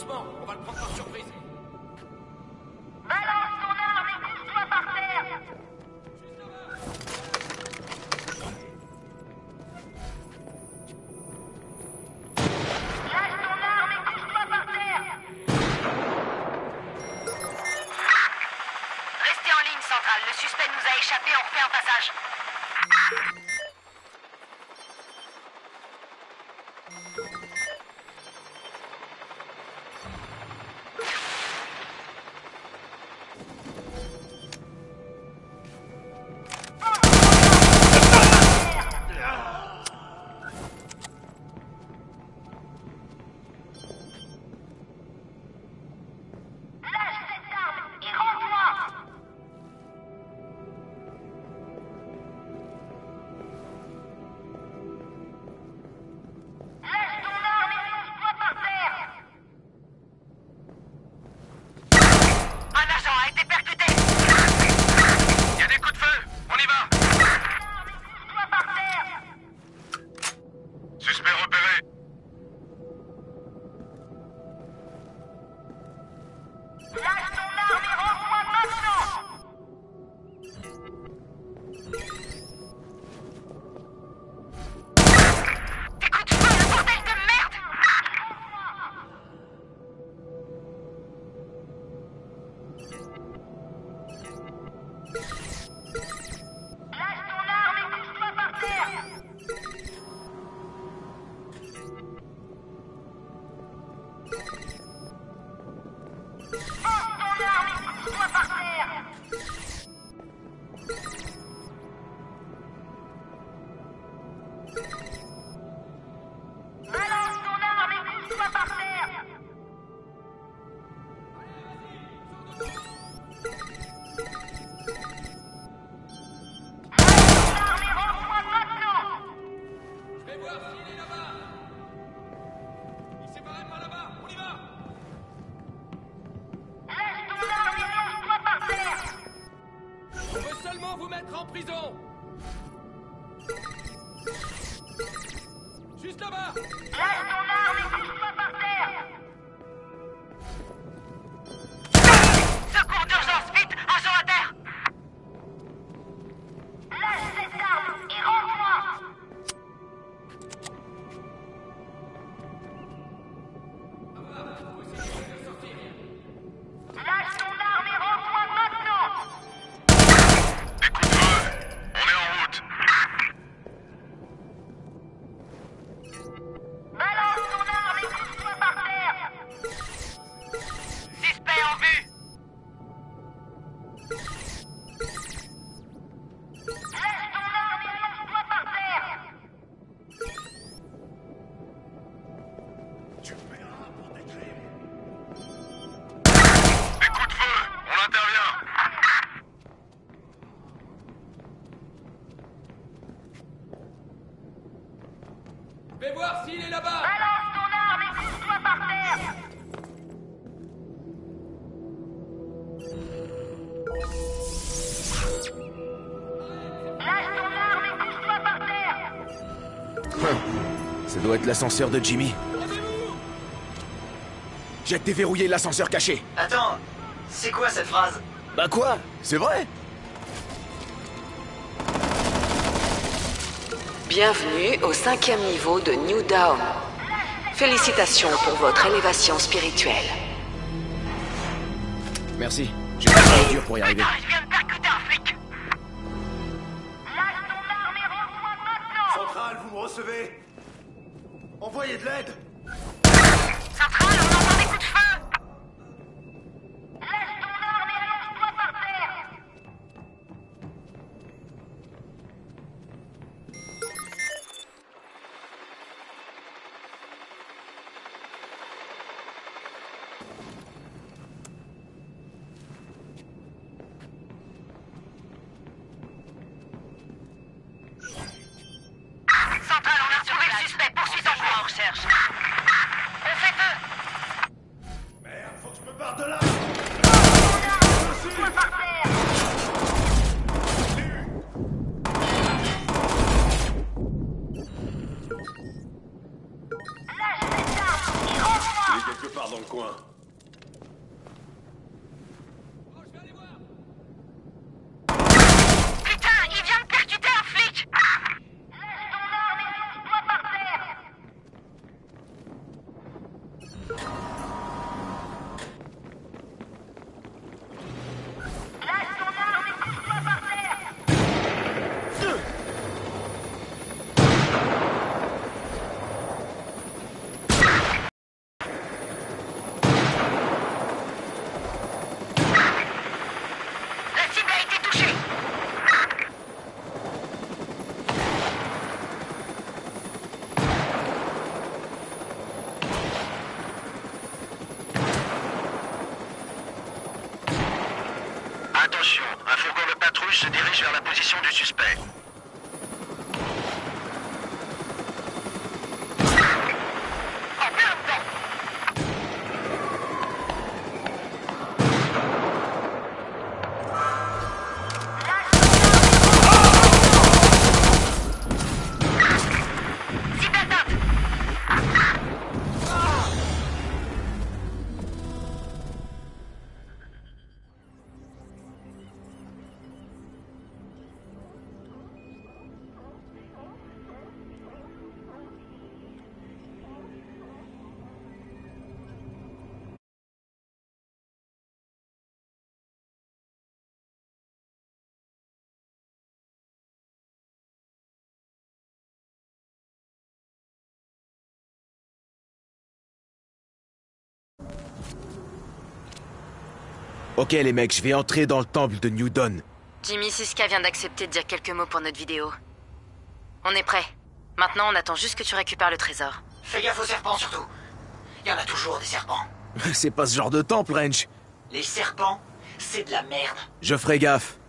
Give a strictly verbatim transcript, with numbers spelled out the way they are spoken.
doucement, on va le prendre par surprise. Balance ton arme et couche-toi par terre. Lâche ton arme et couche-toi par terre. Restez en ligne, centrale. Le suspect nous a échappé, on refait un passage. Vous mettre en prison. Juste là-bas. Lâche ton arme et couche-toi par terre. Secours d'urgence, vite, agent à terre. Lâche cette arme et rends-toi. Lâche ton arme et rends-toi maintenant. Balance ton arme et couche-toi par terre. Suspect en vue. Lâche ton arme et lance-toi par terre. Tu paieras pour tes crimes. Des coups de feu, on intervient. Fais voir s'il est là-bas. Balance ton arme et couche-toi par terre. Lâche ton arme et couche-toi par terre. Ça doit être l'ascenseur de Jimmy. J'ai déverrouillé l'ascenseur caché. Attends, c'est quoi cette phrase? Bah quoi? C'est vrai? Bienvenue au cinquième niveau de New Dawn. Félicitations pour votre élévation spirituelle. Merci. J'ai travaillé dur pour y arriver. Je viens de percuter un flic. Lâche ton arme et rends-toi maintenant. Centrale, vous me recevez? Envoyez de l'aide. Centrale, on entend des coups de feu. Lâche ton arme et lance-toi par terre. Centrale, on a retrouvé le suspect. Poursuis ton cours en recherche. On fait feu. Attention, un fourgon de patrouille se dirige vers la position du suspect. Ok les mecs, je vais entrer dans le temple de New Dawn. Jimmy Siska vient d'accepter de dire quelques mots pour notre vidéo. On est prêt. Maintenant, on attend juste que tu récupères le trésor. Fais gaffe aux serpents surtout. Il y en a toujours des serpents. C'est pas ce genre de temple, Range. Les serpents, c'est de la merde. Je ferai gaffe.